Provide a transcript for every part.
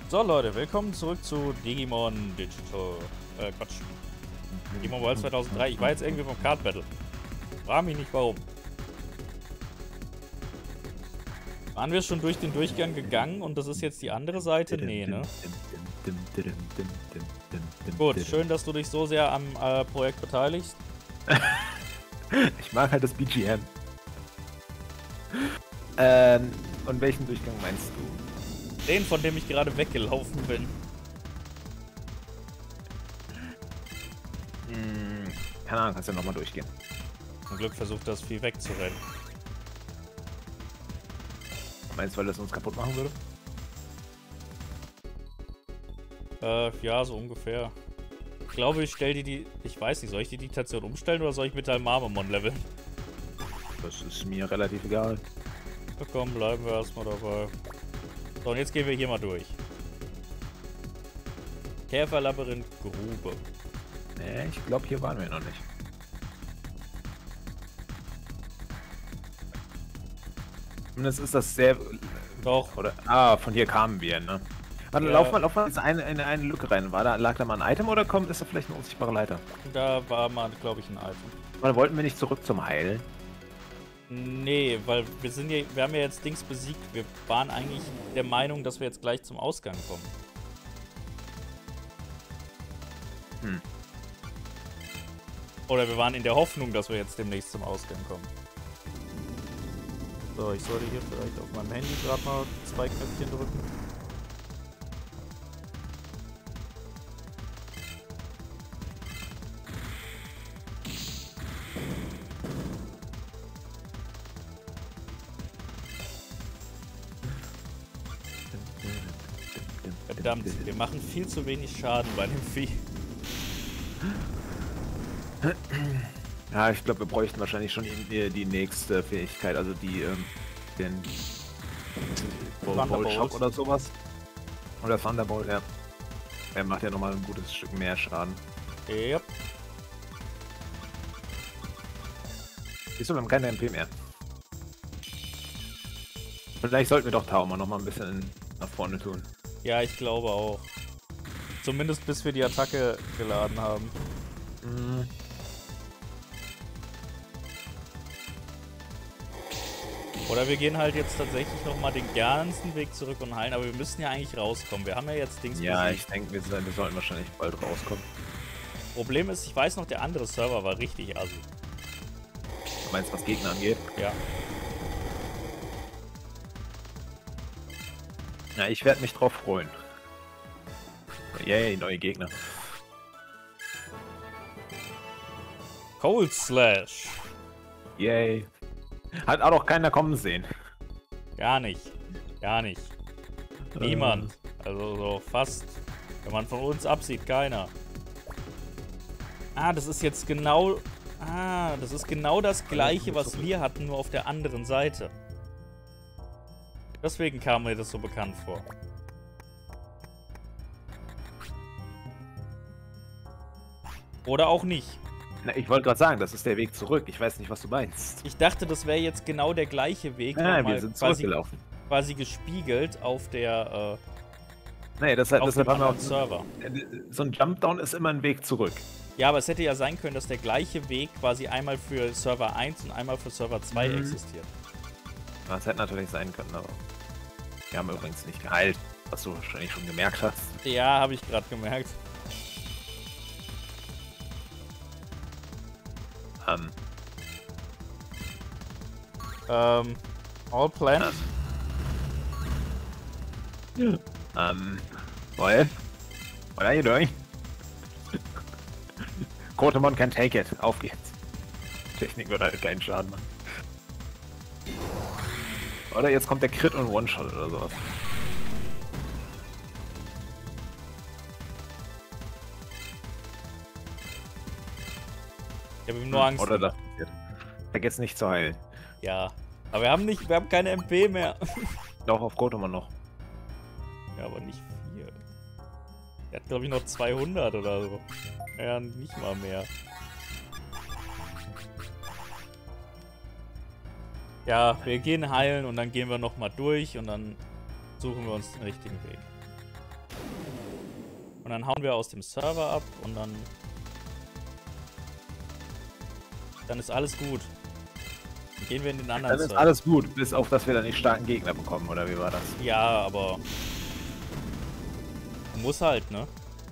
So Leute, willkommen zurück zu Digimon Digital. Quatsch. Digimon World 2003. Ich war jetzt irgendwie vom Card Battle. Frag mich nicht warum. Waren wir schon durch den Durchgang gegangen und das ist jetzt die andere Seite? Nee, ne? Gut, schön, dass du dich so sehr am Projekt beteiligst. Ich mag halt das BGM. Und welchen Durchgang meinst du? Den, von dem ich gerade weggelaufen bin. Keine Ahnung, kannst ja nochmal durchgehen. Zum Glück versucht das Vieh wegzurennen. Meinst du, weil das uns kaputt machen würde? Ja, so ungefähr. Ich glaube, ich stelle die... Ich weiß nicht, soll ich die Diktation umstellen oder soll ich mit deinem Marmamon leveln? Das ist mir relativ egal. Na komm, bleiben wir erstmal dabei. So, und jetzt gehen wir hier mal durch. Käferlabyrinth, Grube. Nee, ich glaube, hier waren wir noch nicht. Zumindest ist das sehr... Doch. Oder... Ah, von hier kamen wir, ne? Warte, Ja. lauf mal in eine Lücke rein. Lag da mal ein Item oder ist da vielleicht eine unsichtbare Leiter? Da war mal, glaube ich, ein Item. Oder wollten wir nicht zurück zum Heilen? Nee, weil wir haben ja jetzt Dings besiegt. Wir waren eigentlich der Meinung, dass wir jetzt gleich zum Ausgang kommen. Oder wir waren in der Hoffnung, dass wir jetzt demnächst zum Ausgang kommen. So, ich sollte hier vielleicht auf meinem Handy gerade mal 2 Knöpfchen drücken. Verdammt, wir machen viel zu wenig Schaden bei dem Vieh. Ja, ich glaube, wir bräuchten wahrscheinlich schon die nächste Fähigkeit, also den Bolt Shock oder sowas. Oder Thunderbolt, ja. Der macht ja nochmal ein gutes Stück mehr Schaden. Yep. Siehst du, wir haben keine MP mehr. Vielleicht sollten wir doch Tauma nochmal ein bisschen nach vorne tun. Ja, ich glaube auch. Zumindest bis wir die Attacke geladen haben. Oder wir gehen halt jetzt tatsächlich nochmal den ganzen Weg zurück und heilen, aber wir müssen ja eigentlich rauskommen. Wir haben ja jetzt Dings Ja, besiegt. ich denke, wir sollten wahrscheinlich bald rauskommen. Problem ist, ich weiß noch, der andere Server war richtig assi. Du meinst, was Gegner angeht? Ja. Ja, ich werde mich drauf freuen. Yay, neue Gegner. Cold Slash. Yay. Hat auch noch keiner kommen sehen. Gar nicht. Gar nicht. Niemand. Also so fast. Wenn man von uns absieht, keiner. Ah, das ist jetzt genau... Ah, das ist genau das gleiche, was wir hatten, nur auf der anderen Seite. Deswegen kam mir das so bekannt vor. Oder auch nicht. Na, ich wollte gerade sagen, das ist der Weg zurück. Ich weiß nicht, was du meinst. Ich dachte, das wäre jetzt genau der gleiche Weg. Nein, wir sind zurückgelaufen. Quasi gespiegelt auf der Nee, deshalb haben wir anderen auch Server. So ein Jumpdown ist immer ein Weg zurück. Ja, aber es hätte ja sein können, dass der gleiche Weg quasi einmal für Server 1 und einmal für Server 2 existiert. Das hätte natürlich sein können, aber wir haben übrigens nicht geheilt, was du wahrscheinlich schon gemerkt hast. Ja, habe ich gerade gemerkt. All planned? Wolf? What are you doing? Kotemon can take it. Auf geht's. Technik wird halt keinen Schaden machen. Oder jetzt kommt der Crit und One-Shot oder sowas. Ich habe ihm nur Angst. Oder das passiert. Vergiss nicht zu heilen. Ja. Aber wir haben keine MP mehr. Doch, auf Kotemon noch. Ja, aber nicht viel. Er hat, glaube ich, noch 200 oder so. Ja, nicht mal mehr. Ja, wir gehen heilen und dann gehen wir nochmal durch und dann suchen wir uns den richtigen Weg. Und dann hauen wir aus dem Server ab und dann ist alles gut. Dann gehen wir in den anderen Dann ist Server. alles gut, bis auf, dass wir dann nicht starken Gegner bekommen, oder wie war das? Ja, aber muss halt, ne?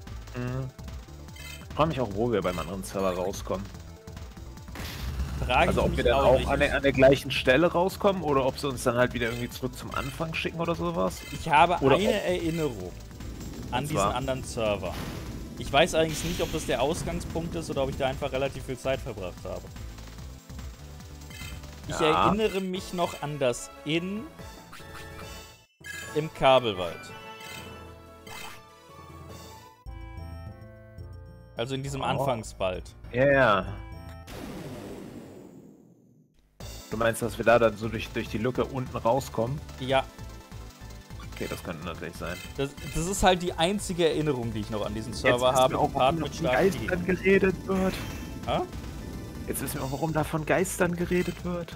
Ich frage mich auch, wo wir beim anderen Server rauskommen. Frage Also ich ob wir mich dann auch auch an der gleichen Stelle rauskommen oder ob sie uns dann halt wieder irgendwie zurück zum Anfang schicken oder sowas. Ich habe Oder eine Erinnerung an Und diesen zwar? anderen Server. Ich weiß eigentlich nicht, ob das der Ausgangspunkt ist oder ob ich da einfach relativ viel Zeit verbracht habe. Ich Ja. erinnere mich noch an das Inn im Kabelwald. Also in diesem Oh. Anfangswald. Ja, ja. Du meinst, dass wir da dann so durch die Lücke unten rauskommen? Ja, Okay, das könnte natürlich sein. das ist halt die einzige Erinnerung, die ich noch an diesen Server wissen habe. wir auch, gepaart warum mit von starken Geistern Gegnern. geredet wird. Hä? Jetzt wissen wir auch, warum da von Geistern geredet wird.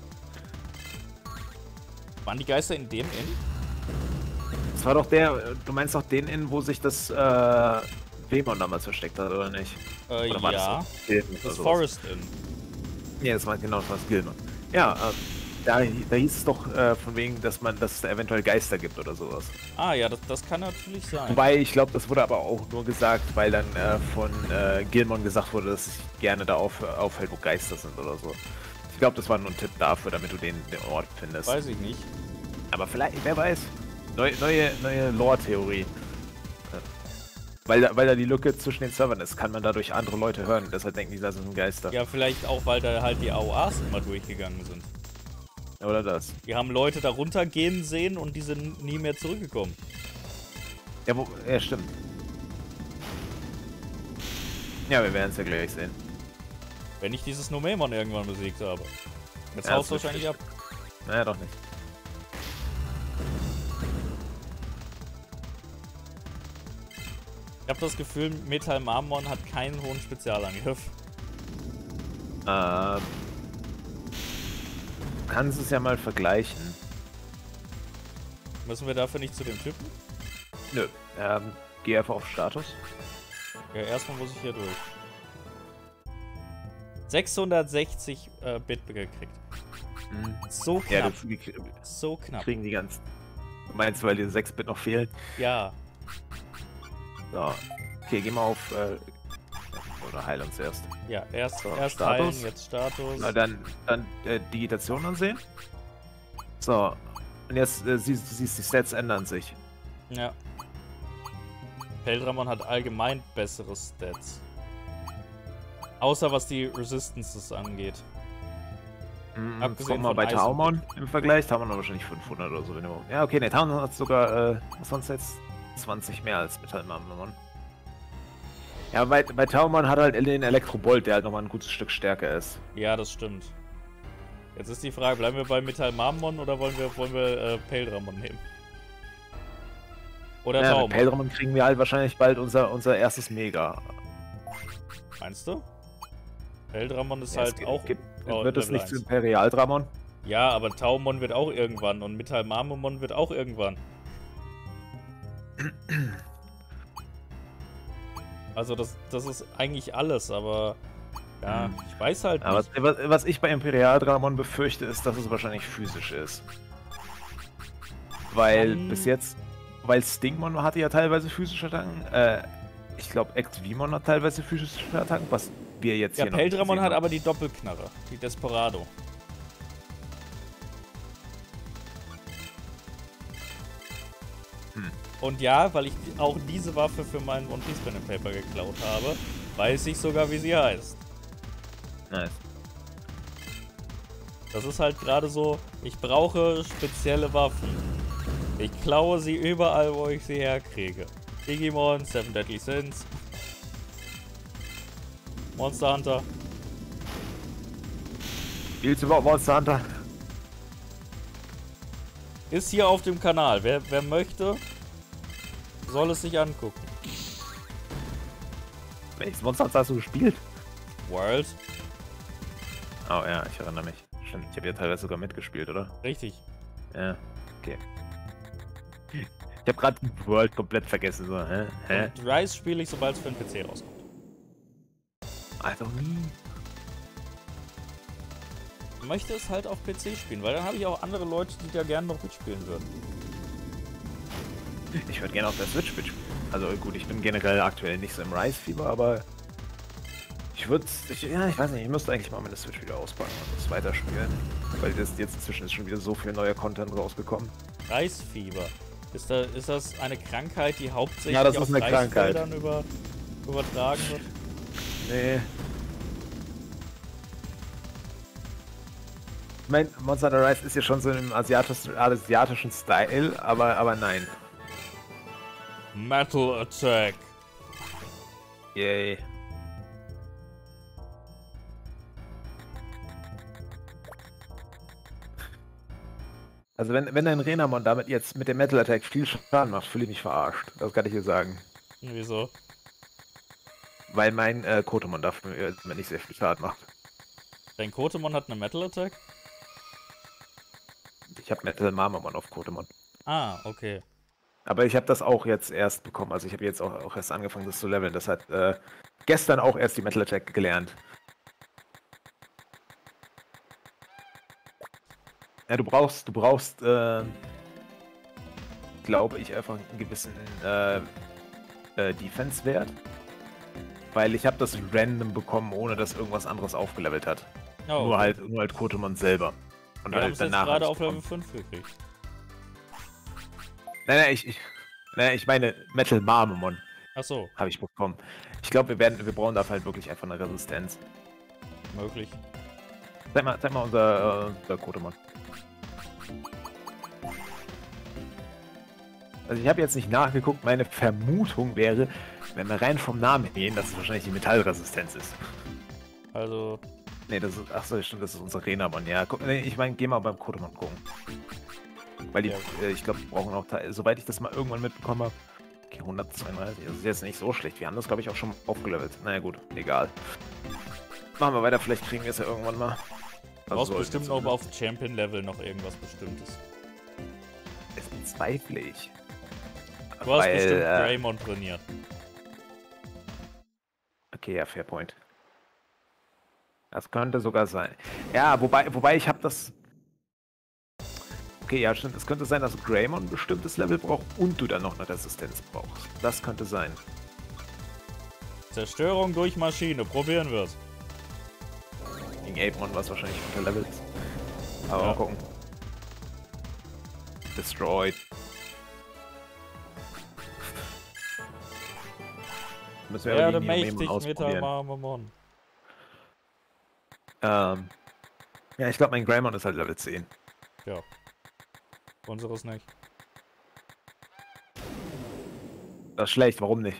Waren die Geister in dem Inn? Das war doch du meinst doch den Inn, wo sich das Wemon damals versteckt hat, oder nicht? Oder war Ja. das Gilman oder Das sowas? Forest Inn. Ja, das war genau, das war das Gilman. Ja, da hieß es doch von wegen, dass es da eventuell Geister gibt oder sowas. Ah ja, das kann natürlich sein. Wobei, ich glaube, das wurde aber auch nur gesagt, weil dann von Gilmon gesagt wurde, dass es sich gerne da aufhält, wo Geister sind oder so. Ich glaube, das war nur ein Tipp dafür, damit du den Ort findest. Weiß ich nicht. Aber vielleicht, wer weiß. Neue Lore-Theorie. Weil da die Lücke zwischen den Servern ist, kann man dadurch andere Leute hören. Deshalb denken die, das sind Geister. Ja, vielleicht auch, weil da halt die AOAs immer durchgegangen sind. Oder das. Die haben Leute da runtergehen sehen und die sind nie mehr zurückgekommen. Ja, stimmt. Ja, wir werden es ja gleich sehen. Wenn ich dieses Nomemon irgendwann besiegt habe. Jetzt Ja, haust du das wahrscheinlich ab. Naja, doch nicht. Ich habe das Gefühl, Metal Marmon hat keinen hohen Spezialangriff. Kannst es ja mal vergleichen. Müssen wir dafür nicht zu dem Typen? Nö. Geh einfach auf Status. Ja, erstmal muss ich hier durch. 660 Bit gekriegt. So Ja, knapp. die So knapp. kriegen die ganzen. Du meinst, weil die 6-Bit noch fehlen? Ja. So. Okay, geh mal auf. Oder heil uns erst. Ja, erst Status. heilen, jetzt Status. Na, dann Digitation ansehen. So. Und jetzt siehst die Stats ändern sich. Ja. Peldramon hat allgemein bessere Stats. Außer was die Resistances angeht. Abgesehen Guck mal von bei Eisen. Taumon im Vergleich. Taumon hat wahrscheinlich 500 oder so. Ja, okay, ne, Taumon hat sogar, was sonst jetzt? 20 mehr als Metallmamon. Ja, bei Taumon hat halt den Elektrobolt, der halt nochmal ein gutes Stück stärker ist. Ja, das stimmt. Jetzt ist die Frage, bleiben wir bei Metal Marmon oder wollen wir Peldramon nehmen? Oder Ja, mit Taumon? Peldramon kriegen wir halt wahrscheinlich bald unser erstes Mega. Meinst du? Peldramon ist Ja, halt auch... wird es Level nicht zu 1. Imperialdramon? Ja, aber Taumon wird auch irgendwann und Metal Marmon wird auch irgendwann. Also das ist eigentlich alles, aber ja, ich weiß halt Aber nicht. was ich bei Imperialdramon befürchte, ist, dass es wahrscheinlich physisch ist. Weil bis jetzt, weil Stingmon hatte ja teilweise physische Attacken, ich glaube Exvimon hat teilweise physische Attacken, was wir jetzt Ja, hier noch Peldramon gesehen hat haben. aber die Doppelknarre, die Desperado. Und ja, weil ich auch diese Waffe für meinen One Piece Pen and Paper geklaut habe, weiß ich sogar, wie sie heißt. Nice. Das ist halt gerade so, ich brauche spezielle Waffen. Ich klaue sie überall, wo ich sie herkriege. Digimon, Seven Deadly Sins, Monster Hunter. Spielst du überhaupt Monster Hunter? Ist hier auf dem Kanal. Wer möchte, soll es sich angucken. Welches Monster Hunter hast du gespielt? World? Oh ja, ich erinnere mich. Stimmt, ich habe ja teilweise sogar mitgespielt, oder? Richtig. Ja, okay. Ich habe gerade World komplett vergessen. So, hä? Und Rise spiele ich, sobald es für den PC rauskommt. Also nie. Ich möchte es halt auf PC spielen, weil dann habe ich auch andere Leute, die da gerne noch mitspielen würden. Ich würde gerne auf der Switch mitspielen. Also gut, ich bin generell aktuell nicht so im Rise-Fieber, aber ich würde, ja, ich weiß nicht, ich müsste eigentlich mal meine Switch wieder auspacken und das weiterspielen. Weil jetzt inzwischen ist schon wieder so viel neuer Content rausgekommen. Reisfieber. Ist das eine Krankheit, die hauptsächlich Ja, das auf ist eine Krankheit. Reisfeldern übertragen wird? Nee. Ich meine, Monster Hunter Rise ist ja schon so im asiatischen Style, aber nein. Metal Attack. Yay. Also wenn ein Renamon damit jetzt mit dem Metal Attack viel Schaden macht, fühle ich mich verarscht. Das kann ich dir sagen. Wieso? Weil mein Kotemon dafür nicht sehr viel Schaden macht. Dein Kotemon hat eine Metal Attack? Ich habe Metal Marmamon auf Kotemon. Ah, okay. Aber ich habe das auch jetzt erst bekommen. Also ich habe jetzt auch erst angefangen, das zu leveln. Das hat gestern auch erst die Metal Attack gelernt. Ja, du brauchst, glaube ich, einfach einen gewissen Defense-Wert. Weil ich habe das random bekommen, ohne dass irgendwas anderes aufgelevelt hat. Oh, nur okay. halt Kotemon selber. Und Wir haben halt es jetzt danach gerade hab's auf Level bekommen. 5 gekriegt. Nein, ich meine Metal Marmamon Ach so, habe ich bekommen. Ich glaube, wir brauchen dafür halt wirklich einfach eine Resistenz. möglich. Zeig mal unser Kotemon. Also ich habe jetzt nicht nachgeguckt, meine Vermutung wäre, wenn wir rein vom Namen gehen, dass es wahrscheinlich die Metallresistenz ist. Also, Nee, das ist, achso, stimmt, das ist unser Renamon. Ja, guck, nee, ich meine, geh mal beim Kotemon gucken. Weil die, Ja. Ich glaube, die brauchen auch, soweit ich das mal irgendwann mitbekommen habe, okay, 132, das ist jetzt nicht so schlecht. Wir haben das, glaube ich, auch schon aufgelevelt. Naja, gut, egal. Machen wir weiter, vielleicht kriegen wir es ja irgendwann mal. du brauchst so bestimmt jetzt noch auf Champion-Level noch irgendwas Bestimmtes. Das bezweifle ich. Du hast bestimmt Greymon trainiert. Okay, ja, fair point. Das könnte sogar sein. Ja, wobei ich habe das... Okay, ja, stimmt. Es könnte sein, dass Greymon ein bestimmtes Level braucht und du dann noch eine Resistenz brauchst. Das könnte sein. Zerstörung durch Maschine, probieren wir's. Gegen Apemon, was wahrscheinlich unterlevelt ist. Aber Ja. mal gucken. Destroyed. Müssen wir Werde aber gegen mächtig, Apemon ausprobieren. Metamamon. Ja, ich glaube, mein Greymon ist halt Level 10. Ja. Unseres nicht. Das ist schlecht, warum nicht?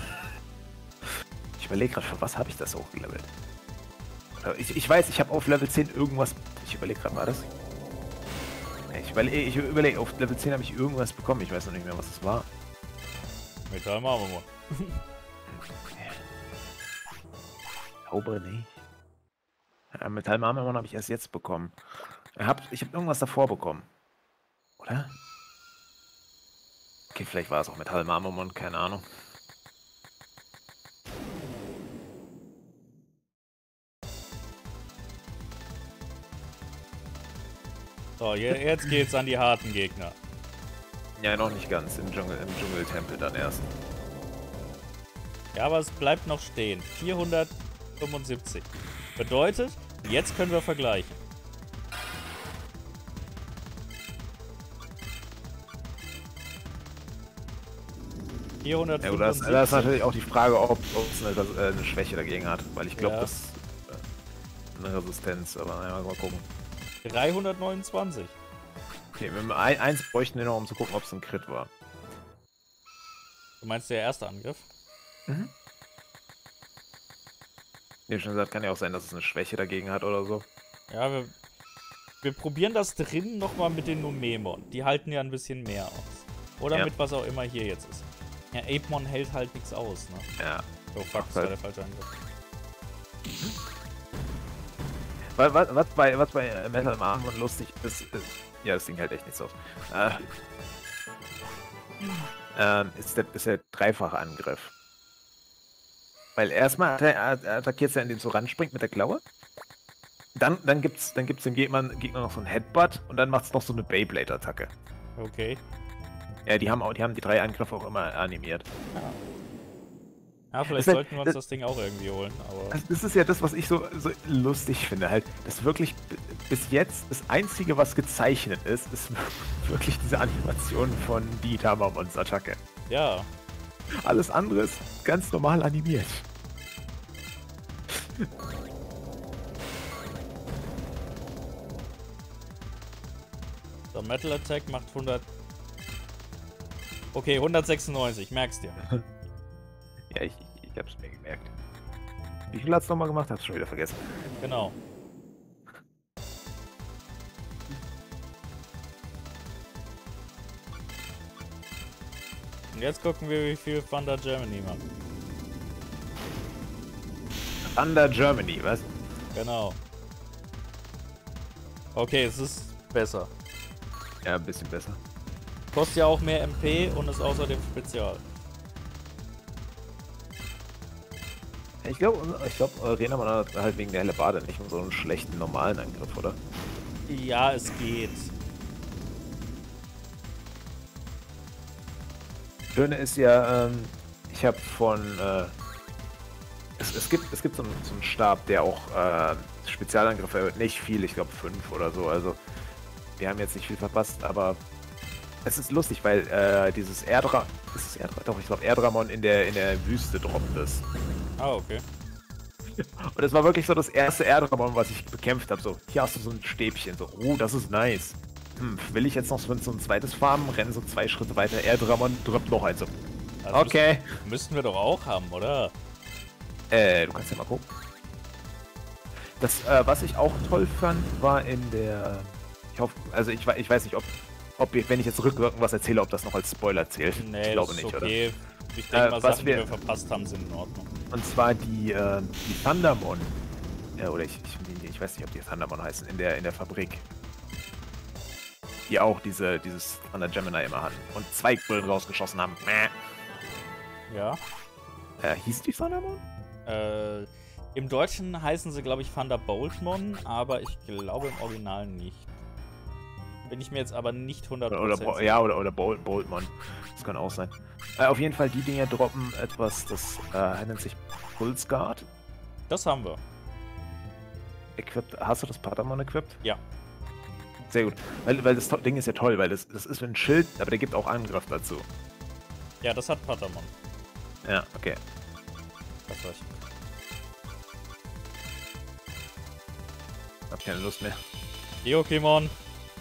Ich überlege gerade, für was habe ich das hochgelevelt? Ich weiß, ich habe auf Level 10 irgendwas... Ich überlege gerade, war das? Ich überlege, auf Level 10 habe ich irgendwas bekommen. Ich weiß noch nicht mehr, was es war. Metamamon. Ich glaube nicht. Ja, Metall Marmamon habe ich erst jetzt bekommen. Ich habe irgendwas davor bekommen. Oder? Okay, vielleicht war es auch Metall Marmamon, keine Ahnung. So, jetzt geht's an die harten Gegner. Ja, noch nicht ganz. Im Dschungeltempel dann erst. Ja, aber es bleibt noch stehen. 475. Bedeutet, jetzt können wir vergleichen. Ja, gut, das ist natürlich auch die Frage, ob es eine Schwäche dagegen hat. Weil ich glaube, Ja. das eine Resistenz. Aber naja, mal gucken. 329. Okay, eins bräuchten wir noch, um zu gucken, ob es ein Crit war. Du meinst der erste Angriff? Mhm. Wie schon gesagt, kann ja auch sein, dass es eine Schwäche dagegen hat oder so. Ja, wir probieren das drin nochmal mit den Numemon. Die halten ja ein bisschen mehr aus. Oder Ja. mit was auch immer hier jetzt ist. Ja, Apemon hält halt nichts aus, ne? Ja. Oh fuck, das war der falsche Angriff. Was bei Metal Marmamon lustig ist, ja, das Ding hält echt nichts aus. ist der Dreifachangriff. Weil erstmal attackiert er, indem er so ranspringt mit der Klaue. Dann gibt's dem Gegner noch so ein Headbutt und dann macht es noch so eine Beyblade-Attacke. Okay. Ja, die haben die 3 Angriffe auch immer animiert. Ja, vielleicht Das- sollten wir uns das Ding auch irgendwie holen, aber... Das ist ja das, was ich so lustig finde, halt, dass wirklich bis jetzt das Einzige, was gezeichnet ist wirklich diese Animation von die Tamamons Attacke. Ja. Alles andere ist ganz normal animiert. Der Metal Attack macht 100... Okay, 196, merkst dir. Ja, ich hab's mir gemerkt. Wie viel hat's nochmal gemacht? Hab's schon wieder vergessen. Genau. Und jetzt gucken wir, wie viel Thunder Germany macht. Thunder Germany, was? Genau. Okay, es ist besser. Ja, ein bisschen besser. Kostet ja auch mehr MP und ist außerdem Spezial. Ich glaube, Renaman hat halt wegen der Hellebarde nicht so einen schlechten normalen Angriff, oder? Ja, es geht. Schöne ist ja, ich habe von, es gibt so einen Stab, der auch Spezialangriffe erhöht. Nicht viel, ich glaube 5 oder so. Also wir haben jetzt nicht viel verpasst, aber es ist lustig, weil dieses Doch, ich glaube Erdramon in der Wüste droppt es. Ah, okay. Und es war wirklich so das erste Erdramon, was ich bekämpft habe. So, hier hast du so ein Stäbchen. So, oh, das ist nice. Will ich jetzt noch so ein zweites farmen? Rennen so 2 Schritte weiter. Erdramon droppt noch eins. So. Das Okay. Müssten wir doch auch haben, oder? Du kannst ja mal gucken. Das, was ich auch toll fand, war in der... Ich hoffe, also ich weiß nicht, ob wenn ich jetzt rückwirkend was erzähle, ob das noch als Spoiler zählt. Nee, ich glaube das ist nicht, okay. oder? Ich denke mal, was Sachen, die wir verpasst haben, sind in Ordnung. Und zwar die Thundermon. Oder ich weiß nicht, ob die Thundermon heißen, in der Fabrik. Die auch dieses Thunder Gemini immer hatten. Und 2 Bullen rausgeschossen haben. Ja. Hieß die Thundermon? Im Deutschen heißen sie, glaube ich, Thunderboltmon, aber ich glaube im Original nicht. Bin ich mir jetzt aber nicht 100% sicher. Oder Boltmon. Das kann auch sein. Auf jeden Fall, die Dinger droppen etwas, das nennt sich Pulse Guard. Das haben wir. Equipped. Hast du das Patamon equipped? Ja. Sehr gut. Weil das Ding ist ja toll, weil das ist ein Schild, aber der gibt auch Angriff dazu. Ja, das hat Patamon. Ja, okay. Das weiß ich. Hab keine Lust mehr. Geokimon.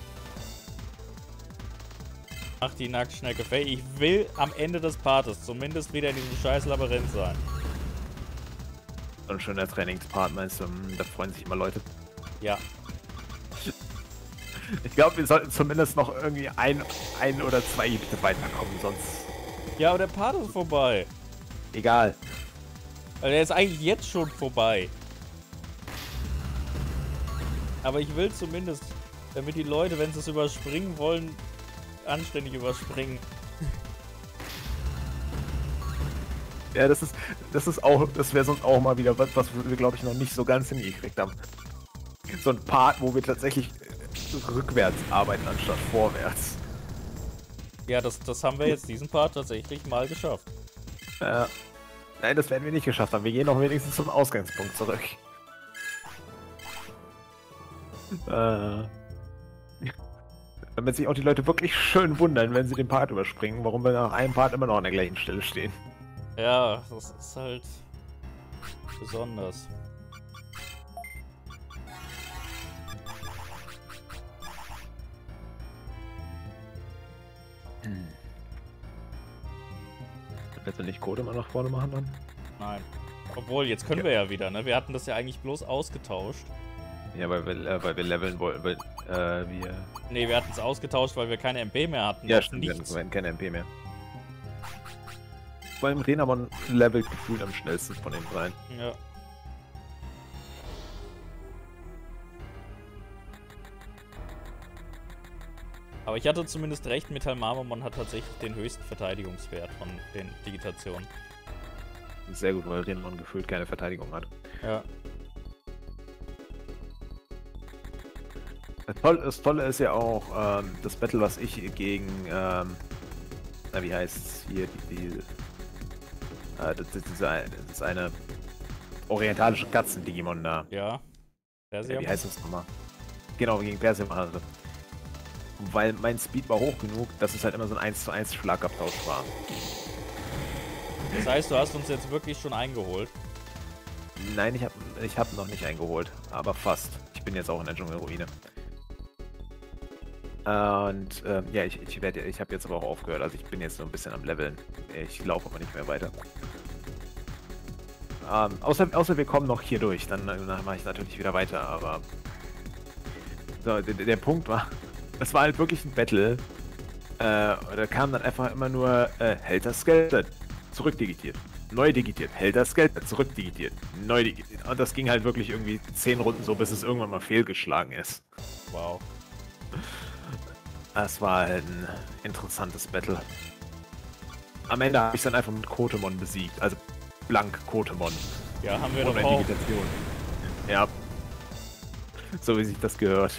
Mach die Nacktschnecke fähig. Ich will am Ende des Partes zumindest wieder in diesem scheiß Labyrinth sein. So ein schöner Trainingspart, meinst du? Da freuen sich immer Leute. Ja. Ich glaube, wir sollten zumindest noch irgendwie ein oder 2 Gebiete weiterkommen, sonst... Ja, aber der Part ist vorbei. Egal. Also der ist eigentlich jetzt schon vorbei. Aber ich will zumindest, damit die Leute, wenn sie es überspringen wollen, anständig überspringen. Ja, das wäre sonst auch mal wieder was wir, glaube ich, noch nicht so ganz hingekriegt haben. So ein Part, wo wir tatsächlich rückwärts arbeiten, anstatt vorwärts. Ja, das haben wir jetzt diesen Part tatsächlich mal geschafft. Nein, das werden wir nicht geschafft haben. Wir gehen noch wenigstens zum Ausgangspunkt zurück. Damit sich auch die Leute wirklich schön wundern, wenn sie den Part überspringen, warum wir nach einem Part immer noch an der gleichen Stelle stehen. Ja, das ist halt besonders. Willst du nicht Code mal nach vorne machen dann? Nein. Obwohl, jetzt können wir ja wieder, ne? Wir hatten das ja eigentlich bloß ausgetauscht. Ja, weil wir leveln wollten, weil wir... Ne, wir hatten es ausgetauscht, weil wir keine MP mehr hatten. Ja, stimmt, wir hatten keine MP mehr. Vor allem Renamon levelt gefühlt am schnellsten von den dreien. Ja. Aber ich hatte zumindest recht, Metal Marmormon hat tatsächlich den höchsten Verteidigungswert von den Digitationen. Sehr gut, weil Renmon gefühlt keine Verteidigung hat. Ja. Das Tolle ist ja auch, das Battle, was ich gegen, na, wie heißt's hier, das ist eine orientalische Katzen-Digimon da. Ja. Ja, wie heißt das nochmal? Genau, gegen Persimmon hatte. Weil mein Speed war hoch genug, dass es halt immer so ein 1:1 Schlagabtausch war. Das heißt, du hast uns jetzt wirklich schon eingeholt? Nein, ich hab noch nicht eingeholt, aber fast. Ich bin jetzt auch in der Dschungelruine. Und ja, ich habe jetzt aber auch aufgehört, also ich bin jetzt so ein bisschen am Leveln. Ich laufe aber nicht mehr weiter. Außer wir kommen noch hier durch, dann mache ich natürlich wieder weiter, aber so, der Punkt war, es war halt wirklich ein Battle. Da kam dann einfach immer nur Helter Skelter, zurückdigitiert, neu digitiert, Helter Skelter, zurückdigitiert, neu digitiert. Und das ging halt wirklich irgendwie 10 Runden so, bis es irgendwann mal fehlgeschlagen ist. Wow. Das war halt ein interessantes Battle. Am Ende habe ich dann einfach mit Kotemon besiegt, also blank Kotemon. Ja, haben wir doch ohne auch. Digitation. Ja. So wie sich das gehört.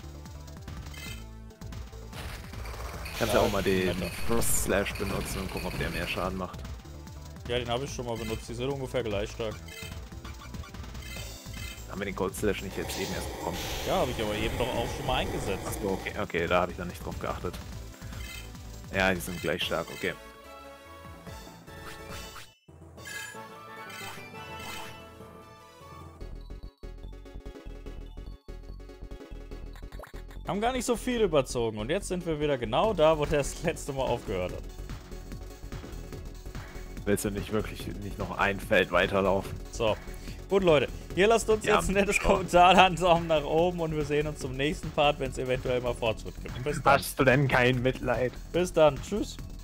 Kannst ja auch mal den Frost Slash benutzen und gucken, ob der mehr Schaden macht. Ja, den habe ich schon mal benutzt. Die sind ungefähr gleich stark. Haben wir den Cold Slash nicht jetzt eben erst bekommen? Ja, habe ich aber eben doch auch schon mal eingesetzt. Achso, okay, da habe ich dann nicht drauf geachtet. Ja, die sind gleich stark, okay. Haben gar nicht so viel überzogen und jetzt sind wir wieder genau da, wo der das letzte Mal aufgehört hat. Willst du nicht noch ein Feld weiterlaufen? So. Gut, Leute. Ihr lasst uns jetzt ein nettes Kommentar da, einen Daumen nach oben und wir sehen uns zum nächsten Part, wenn es eventuell mal Fortschritt gibt. Bis dann. Hast du denn kein Mitleid? Bis dann. Tschüss.